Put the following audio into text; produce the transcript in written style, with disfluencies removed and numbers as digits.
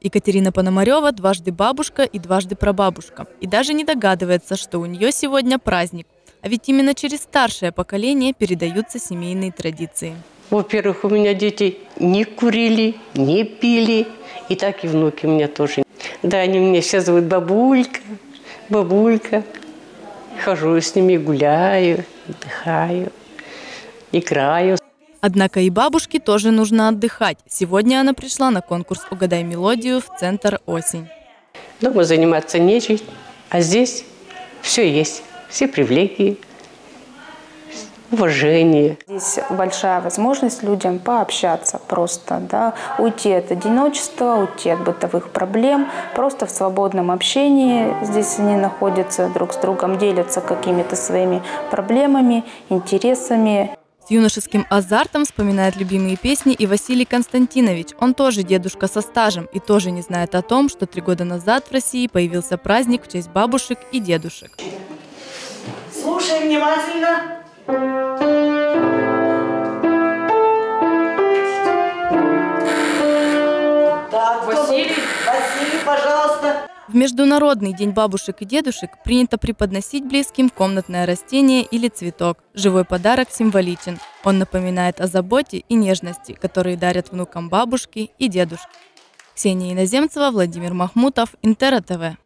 Екатерина Пономарева дважды бабушка и дважды прабабушка. И даже не догадывается, что у нее сегодня праздник. А ведь именно через старшее поколение передаются семейные традиции. Во-первых, у меня дети не курили, не пили. И так и внуки у меня тоже. Да, они меня все зовут бабулька, бабулька. Хожу с ними, гуляю, отдыхаю, играю. Однако и бабушке тоже нужно отдыхать. Сегодня она пришла на конкурс «Угадай мелодию» в центр «Осень». Дома заниматься нечем, а здесь все есть, все привилегии, уважение. Здесь большая возможность людям пообщаться просто, да, уйти от одиночества, уйти от бытовых проблем, просто в свободном общении. Здесь они находятся друг с другом, делятся какими-то своими проблемами, интересами. С юношеским азартом вспоминает любимые песни и Василий Константинович. Он тоже дедушка со стажем и тоже не знает о том, что 3 года назад в России появился праздник в честь бабушек и дедушек. Слушай внимательно. Так, Василий, пожалуйста. В Международный день бабушек и дедушек принято преподносить близким комнатное растение или цветок. Живой подарок символичен. Он напоминает о заботе и нежности, которые дарят внукам бабушки и дедушки. Ксения Иноземцева, Владимир Махмутов, Интера ТВ.